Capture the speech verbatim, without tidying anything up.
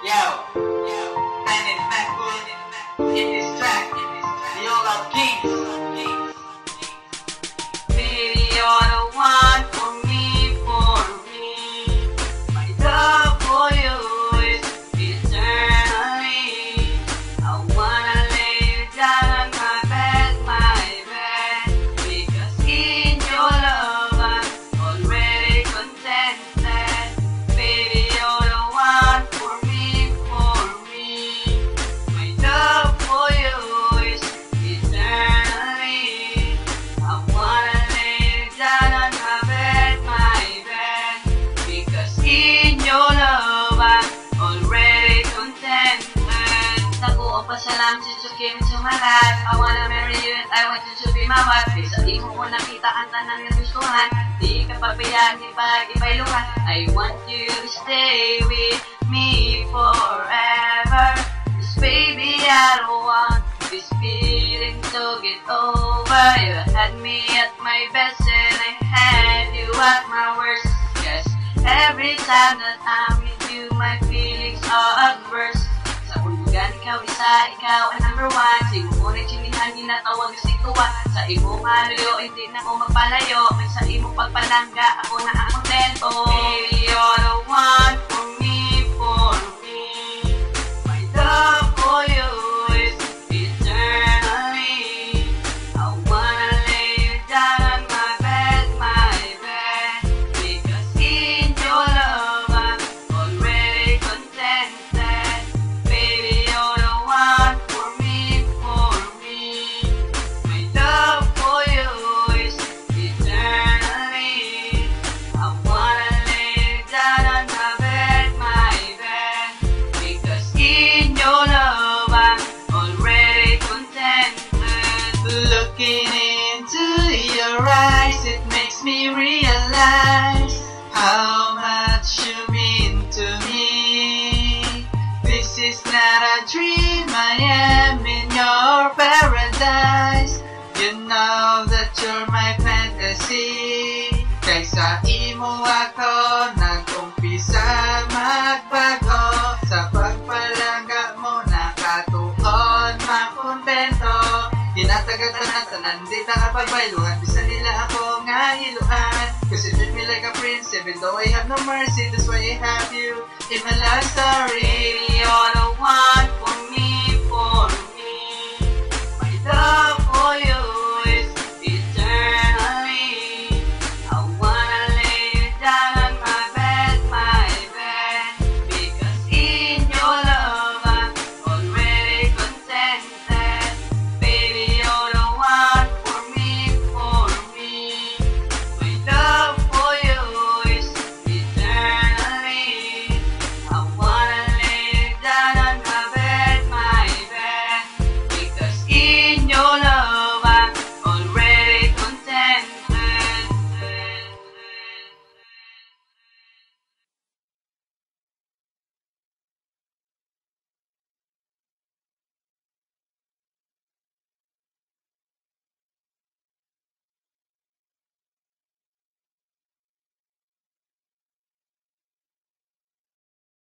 Yo, Planet MacBook in this track, the All Out Kings. Baby, you're the one for me, for me. My love for you is eternally. I wanna lay you down on my bed, my bed, because in your love I'm already contented. Baby, you're the one for me, for me. My love for you is eternally. I wanna lay you down on my bed, my bed, because in your love I'm already contented. Nakuha pa siya lang, since you came into my life. I wanna marry you and I want you to be my wife. Di sa imo ko nakita ang tanang nagustuhan. Di ka pabayaan, di pa ipailuhan. I want you to stay with me forever. Cause baby, I don't want this feeling to get over. You had me at my best and I had you at my worst. Yes, every time that I'm with you, my feelings are at worst. Sa ulugan, ikaw isa, ikaw ang number one. Sa imo mo nagchinihan, ginatawag na situan. Sa imo maluyo, hindi na ko magpalayo. May sa imo pagpalangga, ako na ang kontento. Baby, you're the one for me, for me. My love for you is eternally. I wanna lay you down on my bed, my bed, because in your love I'm already contented. Baby, you're the one for me, for me. My love for you is eternally. I wanna lay you down on my bed, my bed, because in your love I'm already contented. Looking into your eyes, it makes me realize how much you mean to me. This is not a dream, I am in your paradise. You know that you're my fantasy. Kaysa imo ako nag-umpisa magbago. Sa pagpalangga mo nakatuon makontento. Ginatagatan-tanan, di nakapagbayluhan. Bisa nila ako nga hiluan. Cause you treat me like a prince, even though I have no mercy. That's why I have you in my love story. Baby, you're the one for me.